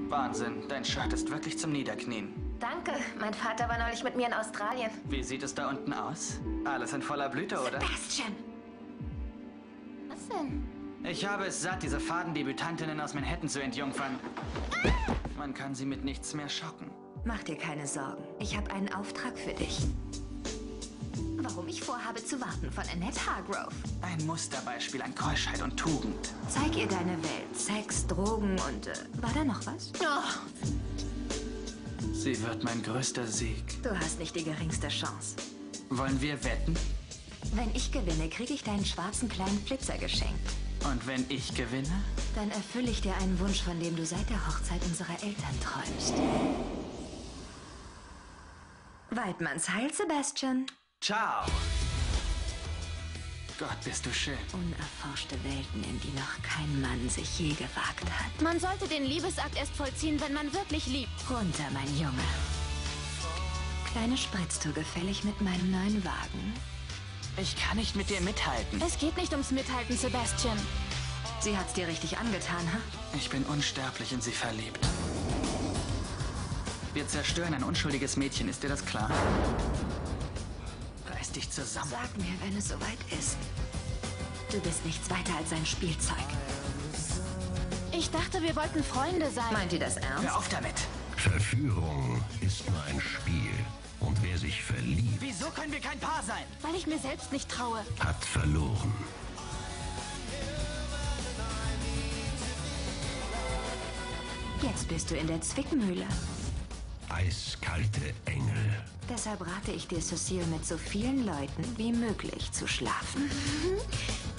Wahnsinn, dein Shirt ist wirklich zum Niederknien. Danke. Mein Vater war neulich mit mir in Australien. Wie sieht es da unten aus? Alles in voller Blüte, oder? Sebastian! Was denn? Ich habe es satt, diese faden Debütantinnen aus Manhattan zu entjungfern. Man kann sie mit nichts mehr schocken. Mach dir keine Sorgen. Ich habe einen Auftrag für dich. Warum ich vorhabe zu warten von Annette Hargrove. Ein Musterbeispiel an Keuschheit und Tugend. Zeig ihr deine Welt. Sex, Drogen und... war da noch was? Oh. Sie wird mein größter Sieg. Du hast nicht die geringste Chance. Wollen wir wetten? Wenn ich gewinne, kriege ich deinen schwarzen kleinen Flitzer geschenkt. Und wenn ich gewinne? Dann erfülle ich dir einen Wunsch, von dem du seit der Hochzeit unserer Eltern träumst. Weidmanns Heil, Sebastian. Ciao. Gott, bist du schön. Unerforschte Welten, in die noch kein Mann sich je gewagt hat. Man sollte den Liebesakt erst vollziehen, wenn man wirklich liebt. Runter, mein Junge. Kleine Spritztour gefällig mit meinem neuen Wagen. Ich kann nicht mit dir mithalten. Es geht nicht ums Mithalten, Sebastian. Sie hat's dir richtig angetan, ha? Ich bin unsterblich in sie verliebt. Wir zerstören ein unschuldiges Mädchen, ist dir das klar? Reiß dich zusammen. Sag mir, wenn es soweit ist. Du bist nichts weiter als ein Spielzeug. Ich dachte, wir wollten Freunde sein. Meint ihr das ernst? Hör auf damit. Verführung ist nur ein Spiel. Und wer sich verliebt, Wieso können wir kein Paar sein? Weil ich mir selbst nicht traue. hat verloren. Jetzt bist du in der Zwickmühle. Eiskalte Engel. Deshalb rate ich dir, Cecile, mit so vielen Leuten wie möglich zu schlafen.